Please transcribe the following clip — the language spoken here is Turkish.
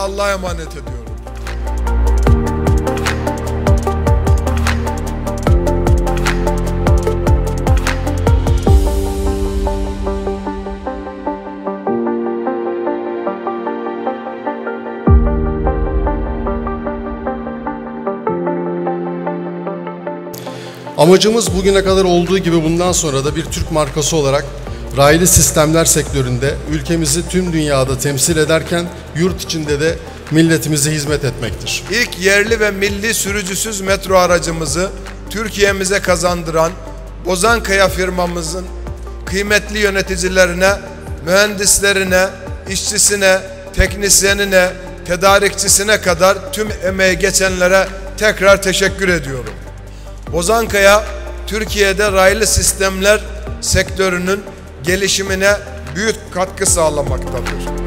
Allah'a emanet ediyorum. Amacımız bugüne kadar olduğu gibi bundan sonra da bir Türk markası olarak raylı sistemler sektöründe ülkemizi tüm dünyada temsil ederken yurt içinde de milletimize hizmet etmektir. İlk yerli ve milli sürücüsüz metro aracımızı Türkiye'mize kazandıran Bozankaya firmamızın kıymetli yöneticilerine, mühendislerine, işçisine, teknisyenine, tedarikçisine kadar tüm emeği geçenlere tekrar teşekkür ediyorum. Bozankaya, Türkiye'de raylı sistemler sektörünün gelişimine büyük katkı sağlamaktadır.